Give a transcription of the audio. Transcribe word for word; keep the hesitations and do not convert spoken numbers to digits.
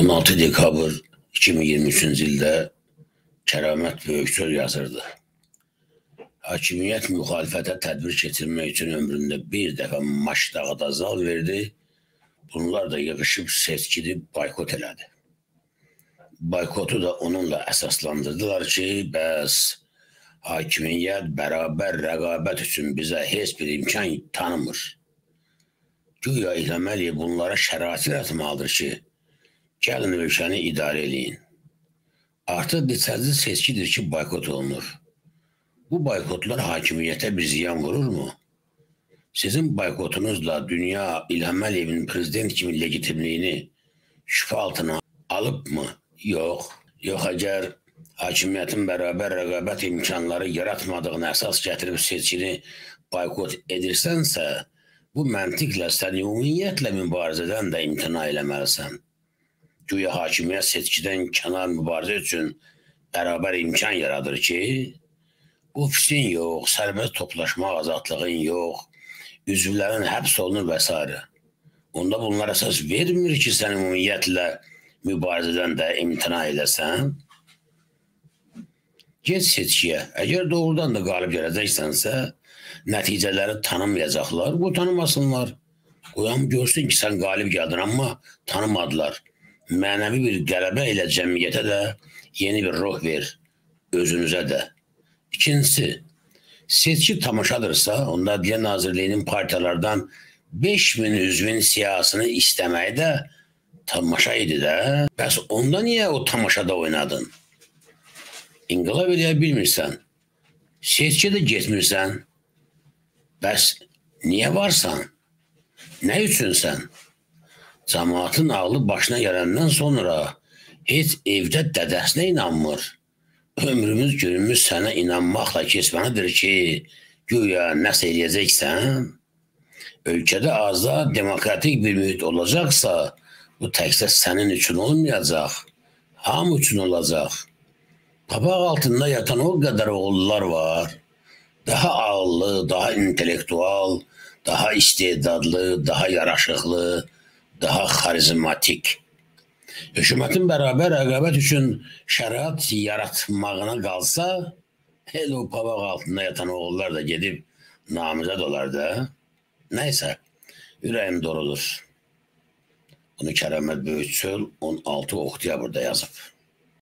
on altı dekabr iki min iyirmi üçüncü ildə Kəramət Böyüksöz yazırdı. Hakimiyyət müxalifətə tədbir keçirmək üçün ömründə bir dəfə Maşdağda zal verdi. Bunlar da yığışıb seçkini boykot elədi. Boykotu da onunla əsaslandırdılar ki, bəs hakimiyyət bərabər rəqabət üçün bizə heç bir imkan tanımır. Güya İlham Əliyev bunlara şərait yaratmalıdır ki, gəlin ölkəni idarə eləyin. Artıq neçənci seçkidir ki, boykot olunur. Bu boykotlar hakimiyyətə bir ziyan vurur mu? Sizin boykotunuzla dünya İlham Əliyevin prezident kimi legitimliyini şübhə altına alıb mı? Yox. Yox, əgər hakimiyyətin bərabər rəqabət imkanları yaratmadığını əsas gətirib seçkini boykot edirsənsə, bu məntiqlə sən ümumiyyətlə mübarizədən də imtina eləməlisən. Güya hakimiyyət seçkidən kənar mübarizə üçün bərabər imkan yaradır ki, ofisin yox, sərbəst toplaşma azadlığın yox, üzvlərin həbs olunur və s. Onda bunlar əsas vermir ki, sən ümumiyyətlə mübarizədən də imtina eləsən. Get seçkiyə. Əgər doğrudan da qalib gələcəksənsə, nəticələri tanımayacaqlar, bu tanımasınlar. Qoyam görsün ki, sən qalib gəldin, amma tanımadılar. Mənəvi bir qələbə ilə cəmiyyətə də yeni bir ruh ver, özünüzə də. İkincisi, seçki tamaşadırsa, onda Adliyə Nazirliyinin partiyalardan beş min üzvün siyasını istəməyi də tamaşa idi də. Bəs onda niyə o tamaşada oynadın? İnqilab eləyə bilmirsən, seçkiyə də getmirsən. Bəs niyə varsan? Nə üçünsən? Cəmaatın ağlı başına gələndən sonra heç evdə dədəsinə inanmır. Ömrümüz günümüz sənə inanmaqla keçməlidir ki, güya nəsə eləyəcəksən. Ölkədə azad, demokratik bir mühit olacaqsa, bu təkcə sənin üçün olmayacaq, hamı üçün olacaq. Papaq altında yatan o qədər oğullar var. Daha ağıllı, daha intellektual, daha istedadlı, daha yaraşıqlı, daha xarizmatik. Hökumətin bərabər rəqabət üçün şərait yaratmağına qalsa, elə o papaq altında yatan oğullar da gedib namizəd olar da. Nəysə, ürəyim doğrudur. Bunu Kəramət Böyüksöz on altı oktyabrda yazıb.